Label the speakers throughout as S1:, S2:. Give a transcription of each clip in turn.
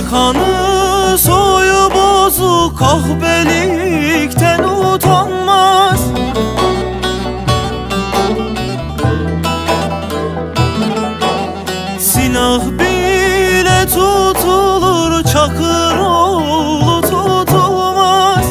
S1: Kanı soyu bozuk kahpelikten utanmaz. Silah bile tutulur, Çakır oğlu tutulmaz.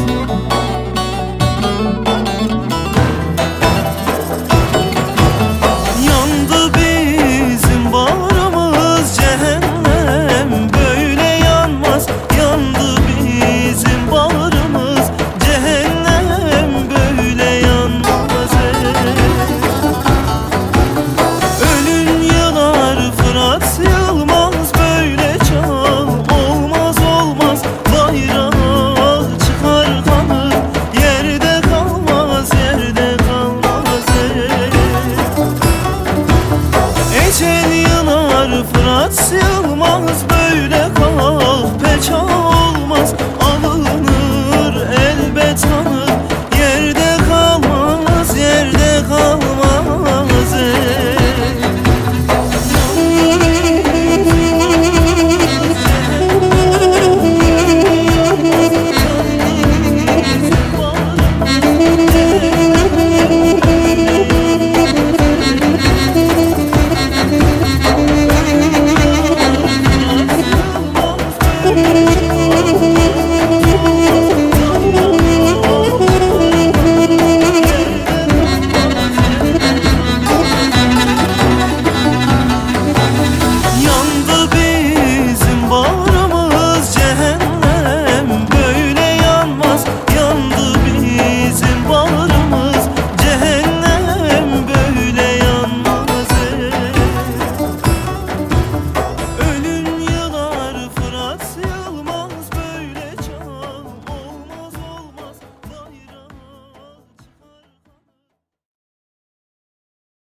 S1: Yandı bizim bağrımız, cehennem böyle yanmaz. Yandı bizim bağrımız, cehennem böyle yanmaz. Ölün yanar Fırat Yılmaz, böyle çal olmaz olmaz. Bayrağı çıkar kanı, yerde kalmaz, yerde kalmaz. Ecel yanar Fırat Yılmaz, böyle kahpe çal olmaz. Alınır elbet anı, yerde kalmaz, yerde kalmaz. Thank you.